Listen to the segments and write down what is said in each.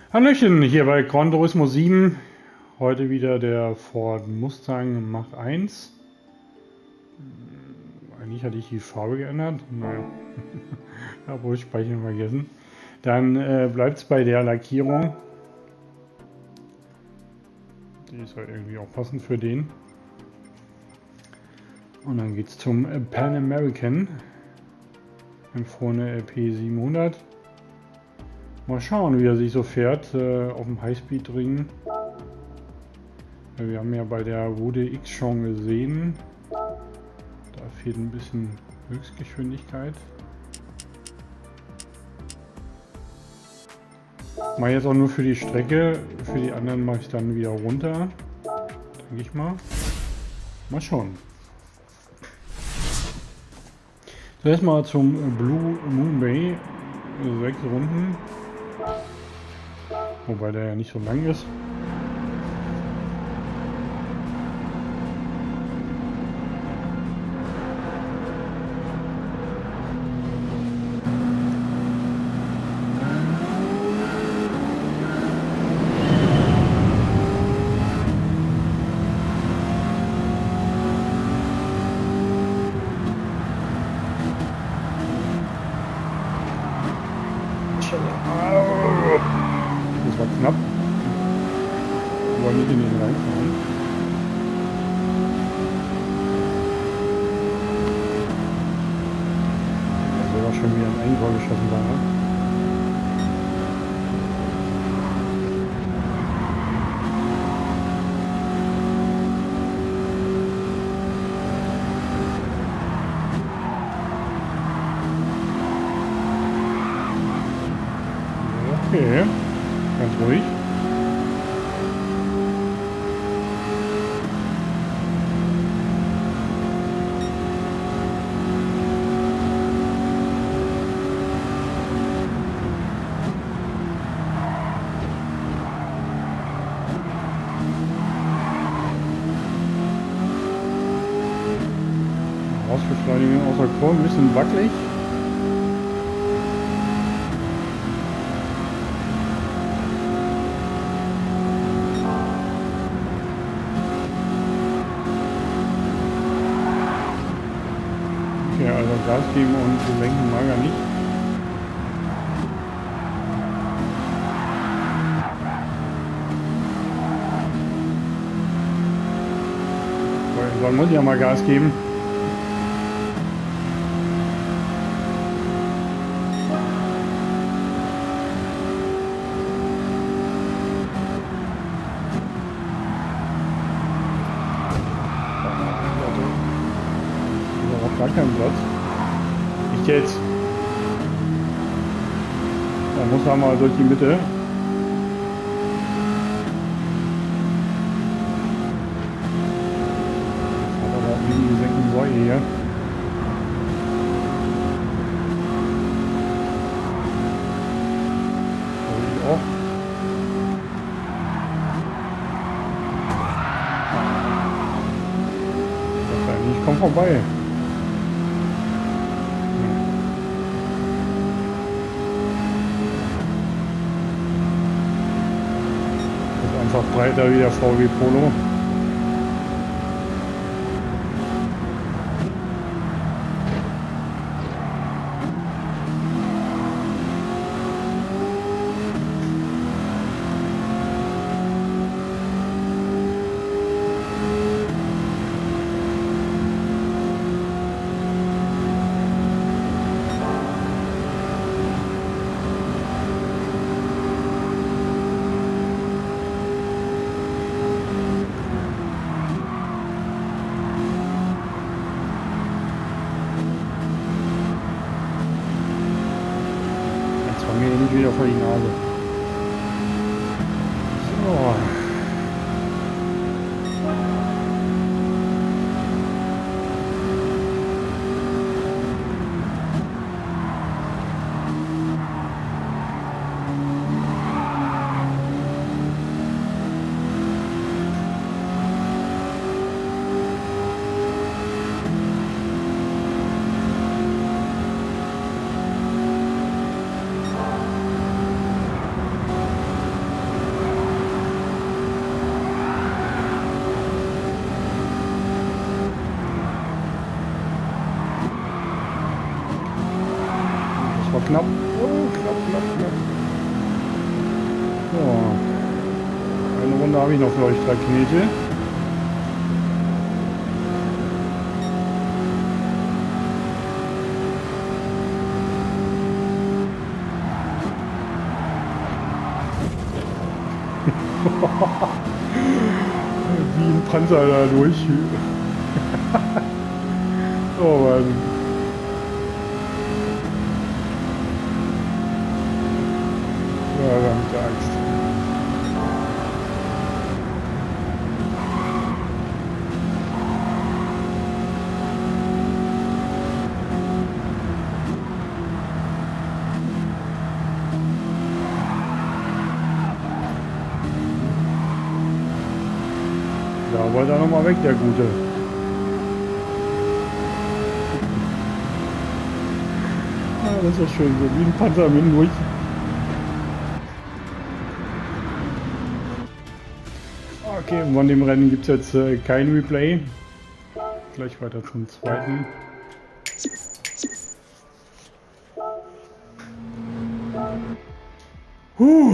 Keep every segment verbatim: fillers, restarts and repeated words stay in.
Hallöchen, hier bei Gran Turismo sieben. Heute wieder der Ford Mustang Mach eins. Eigentlich hatte ich die Farbe geändert. Naja, obwohl Speichern vergessen. Dann äh, bleibt es bei der Lackierung. Die ist halt irgendwie auch passend für den. Und dann geht es zum Pan American. Vorne L P siebenhundert. Mal schauen, wie er sich so fährt äh, auf dem Highspeed-Ring. Wir haben ja bei der Wude X schon gesehen, da fehlt ein bisschen Höchstgeschwindigkeit. Mache jetzt auch nur für die Strecke, für die anderen mache ich dann wieder runter, denke ich mal. Mal schauen. Zuerst mal zum Blue Moon Bay, sechs Runden, wobei der ja nicht so lang ist. Das war knapp. Wir wollen nicht in den reinfahren. Das soll auch schon wieder ein Eigentor geschossen sein. Ne? Okay, ganz ruhig. Ausbeschleunigung außer Kurve, ein bisschen wackelig. Ja, also Gas geben und lenken mag er nicht. Weil muss ich ja mal Gas geben. Gar keinen Platz. Nicht jetzt. Da muss er mal durch die Mitte. Das hat aber auch wie die gesenkten Säue hier. Also ich auch. Das heißt, ich komme vorbei. Einfach breiter wie der V W Polo. Mir nicht wieder vor die Nase. So. knapp. Oh, knapp, knapp, knapp. So. Eine Runde habe ich noch für euch, drei Knete. Wie ein Panzer da durch. Oh Mann. Verdammte Angst. Da wollte er nochmal weg, der Gute. Ah, das ist doch schön, so wie ein Panzer mit durch. Okay, von dem Rennen gibt es jetzt äh, kein Replay. Gleich weiter zum zweiten. Huh.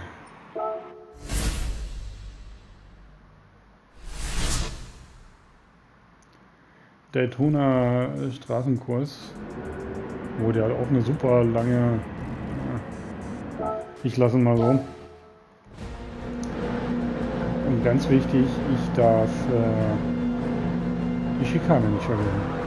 Daytona Straßenkurs, wo der auch eine super lange, ich lasse ihn mal so. Und ganz wichtig, ich darf äh, die Schikane nicht verlieren.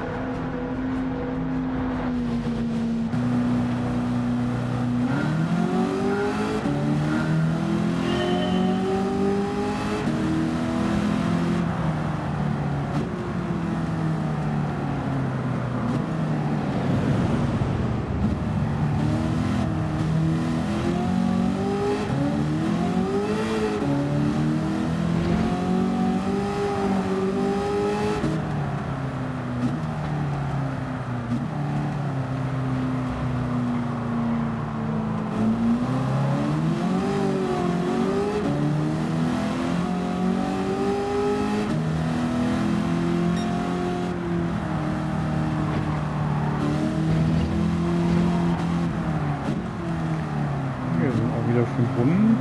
Wieder fünf Runden.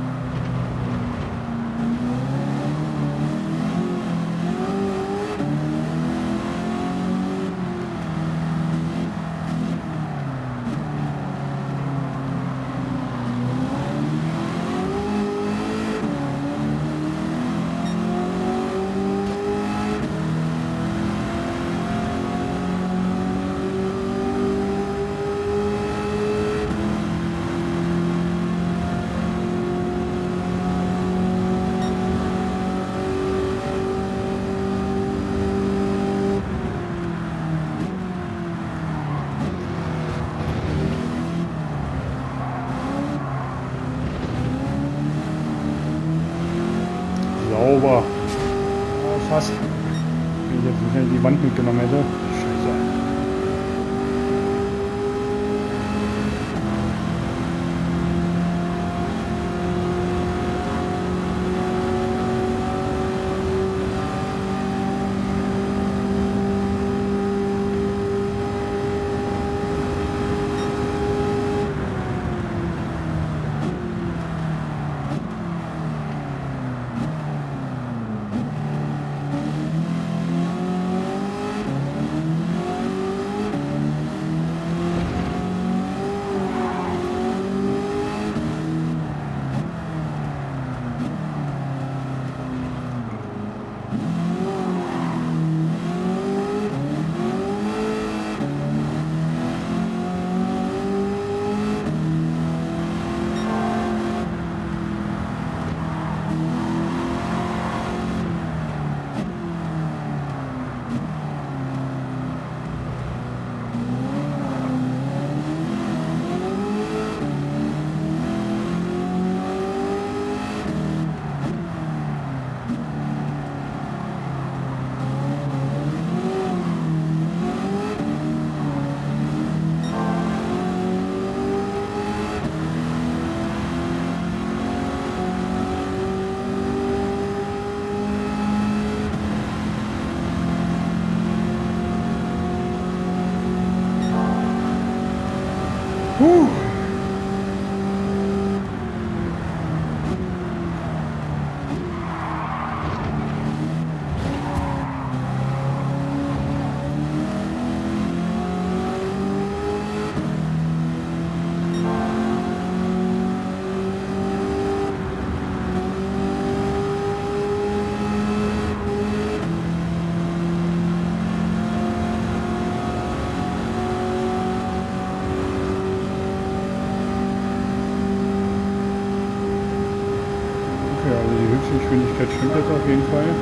Sauber. Oh, fast. Wenn ich jetzt nicht in die Wand mitgenommen hätte. Scheiße. Geschwindigkeit stimmt jetzt auf jeden Fall.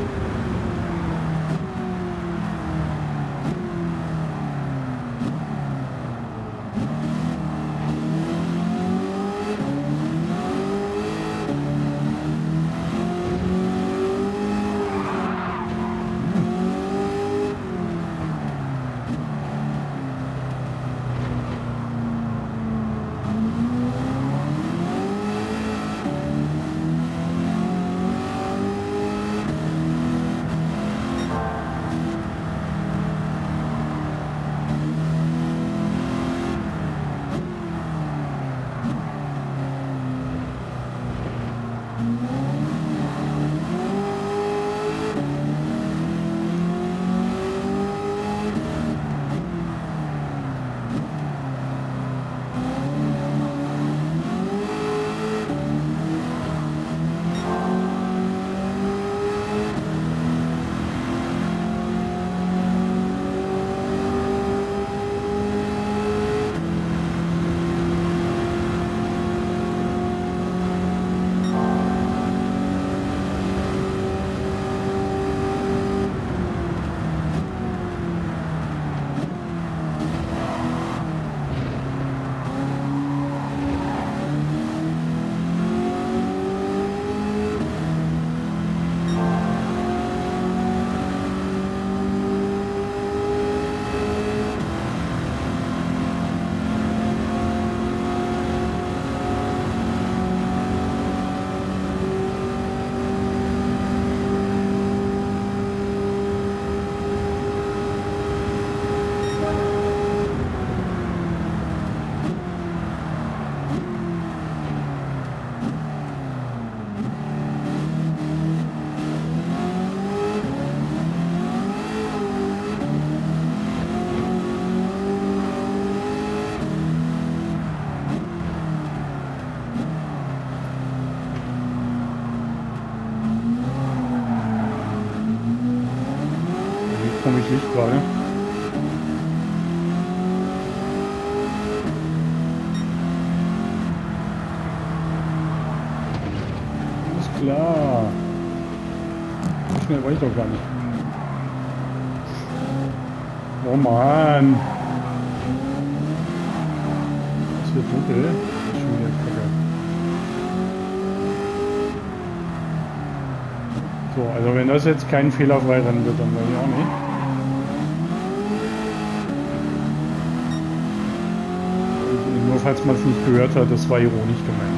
Komisch Licht gerade. Alles klar. So schnell war ich doch gar nicht. Oh Mann. Es wird dunkel. Das ist schon wieder kacke. So, also wenn das jetzt kein fehlerfrei Rennen wird, dann weiß ich auch nicht. Nur falls man es nicht gehört hat, das war ironisch gemeint.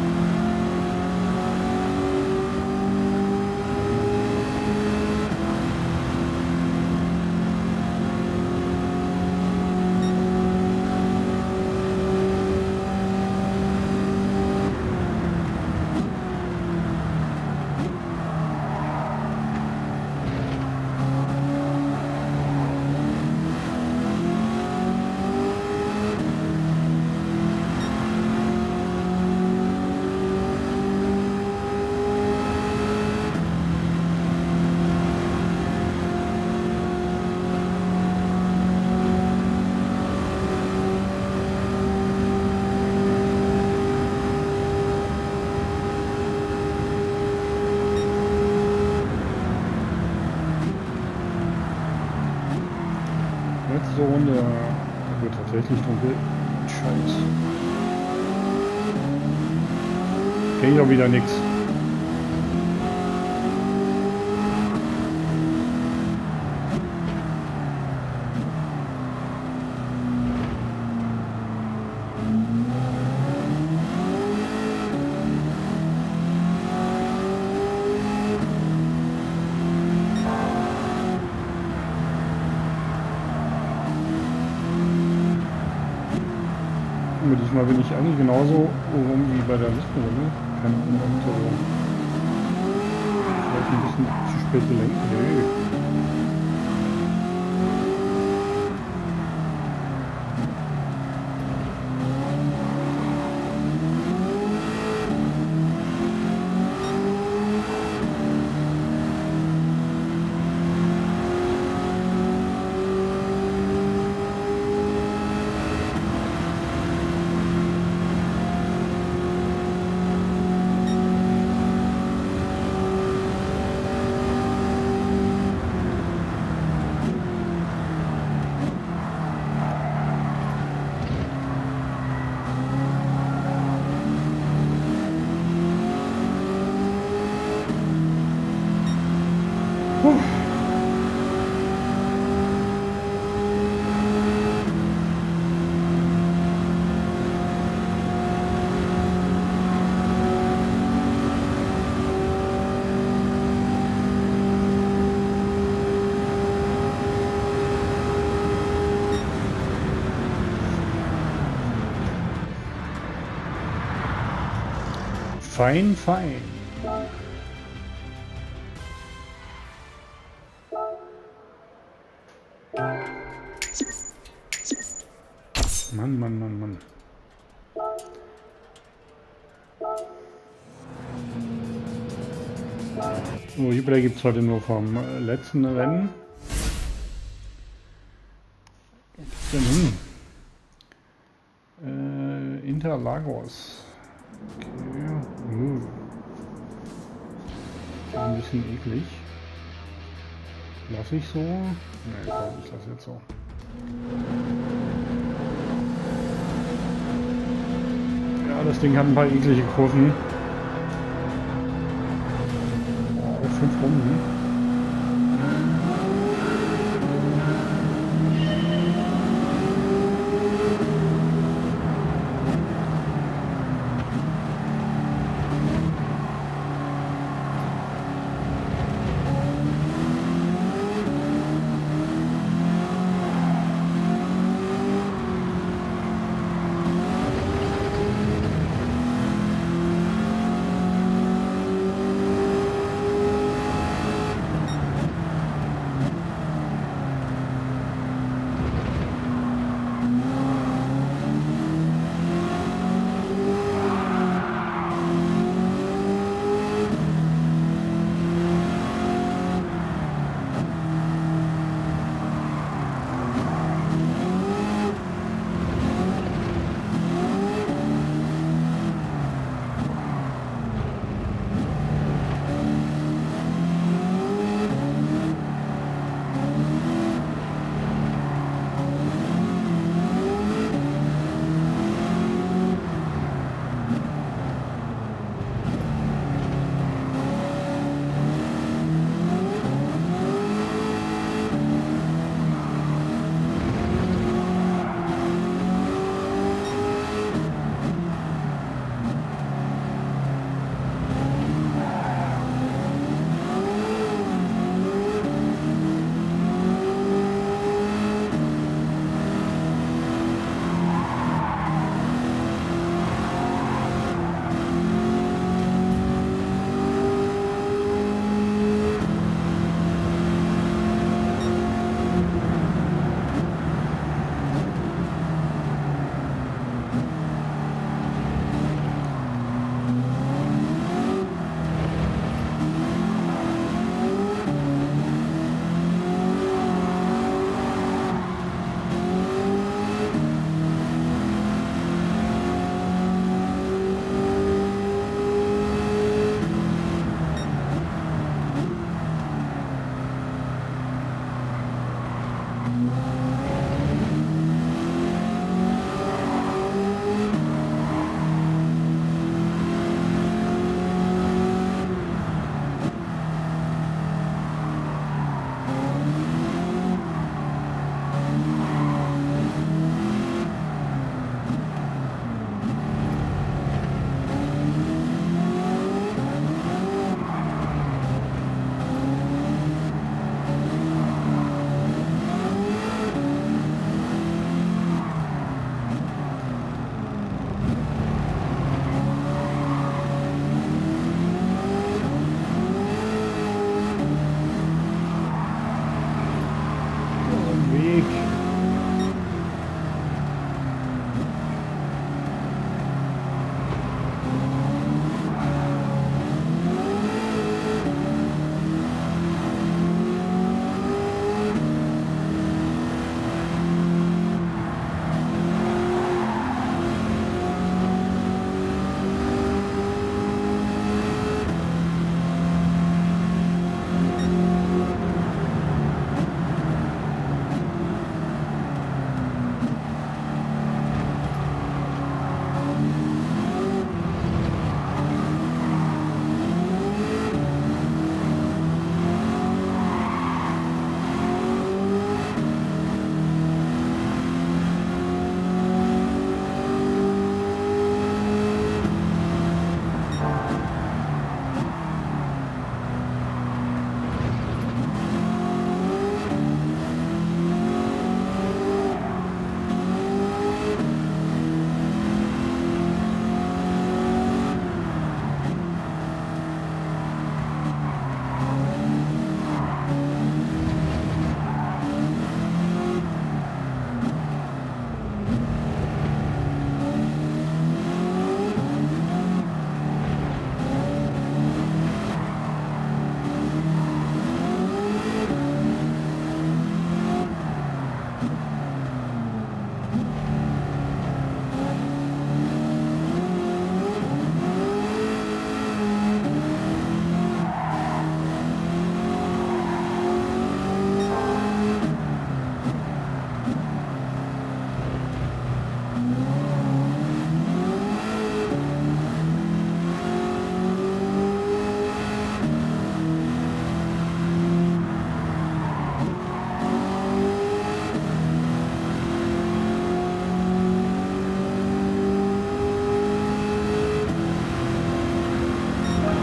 Letzte Runde wird tatsächlich dunkel. Scheiße. Kenn ich auch wieder nix. Diesmal bin ich eigentlich genauso rum wie bei der letzten Runde. Keine Ahnung, vielleicht ein bisschen zu spät gelenkt. Nee. Fein, fein. Mann, Mann, Mann, Mann. So, Hibler gibt es heute nur vom letzten Rennen. Wo geht's denn hin? Äh, Interlagos. Okay. Uh. Ein bisschen eklig. Lass ich so? Ne, ich glaube, ich lasse jetzt so. Ja, das Ding hat ein paar eklige Kurven. Oh, fünf Runden.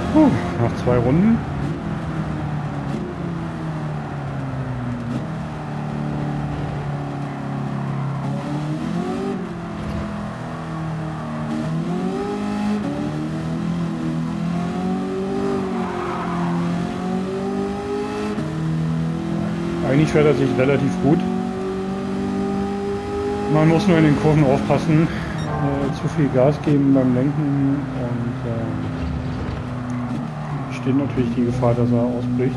Puh, nach zwei Runden. Eigentlich fährt er sich relativ gut. Man muss nur in den Kurven aufpassen, äh, zu viel Gas geben beim Lenken und äh, steht natürlich die Gefahr, dass er ausbricht.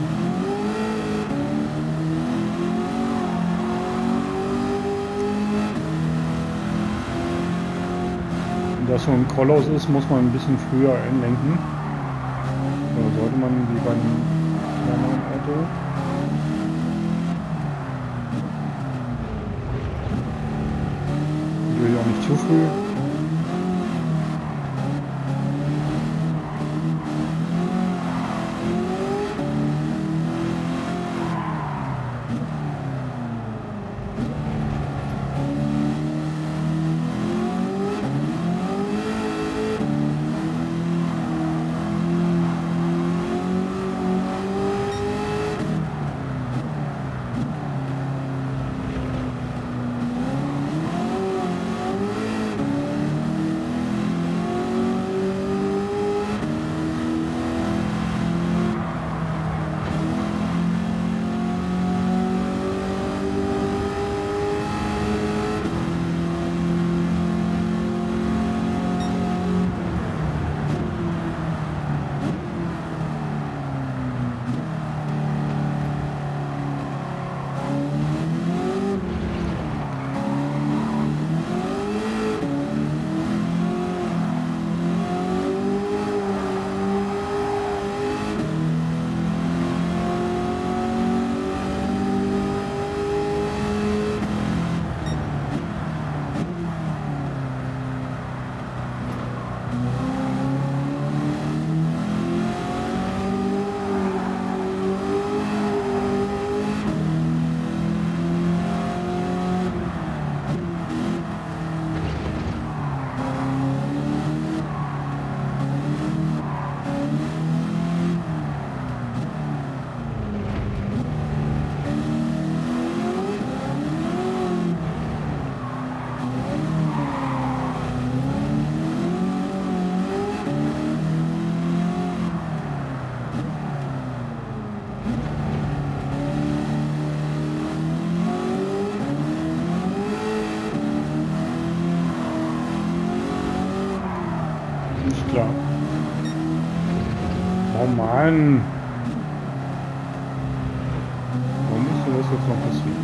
Wenn das so ein Kollos ist, muss man ein bisschen früher einlenken. So sollte man wie beim normalen Auto. Natürlich auch nicht zu früh. Nicht klar. Oh Mann. Warum musste das jetzt noch passieren?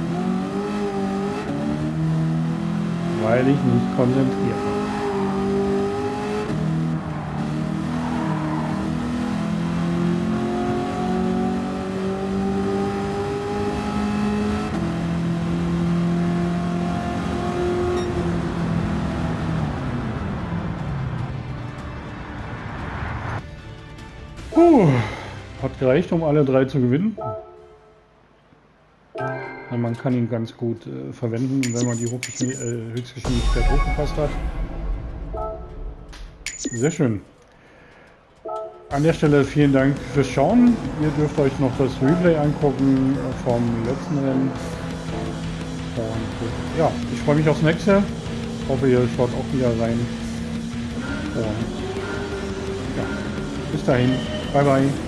Weil ich nicht konzentriert war. Puh, hat gereicht, um alle drei zu gewinnen. Ja, man kann ihn ganz gut äh, verwenden, wenn man die Hochgeschwindig äh, Höchstgeschwindigkeit hochgepasst hat. Sehr schön. An der Stelle vielen Dank fürs Schauen. Ihr dürft euch noch das Replay angucken vom letzten Rennen. Und, ja, ich freue mich aufs nächste. Ich hoffe, ihr schaut auch wieder rein. Und, ja, bis dahin. Bye bye.